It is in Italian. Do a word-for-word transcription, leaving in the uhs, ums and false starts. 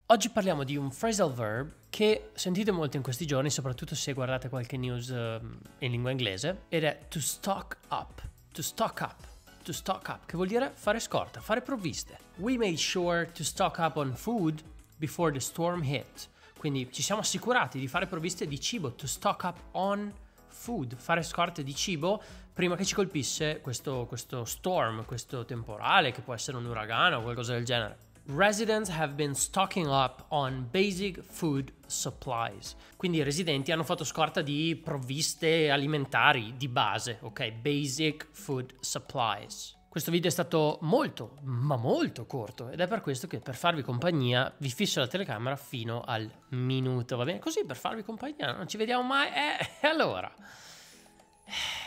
Oggi parliamo di un phrasal verb che sentite molto in questi giorni, soprattutto se guardate qualche news uh, in lingua inglese, ed è to stock up, to stock up, to stock up, che vuol dire fare scorta, fare provviste. We made sure to stock up on food before the storm hit. Quindi ci siamo assicurati di fare provviste di cibo, to stock up on food, fare scorte di cibo prima che ci colpisse questo, questo storm, questo temporale, che può essere un uragano o qualcosa del genere. Residents have been stocking up on basic food supplies. Quindi i residenti hanno fatto scorta di provviste alimentari di base, ok? Basic food supplies. Questo video è stato molto, ma molto corto ed è per questo che per farvi compagnia vi fisso la telecamera fino al minuto, va bene? Così per farvi compagnia, non ci vediamo mai, eh, e allora...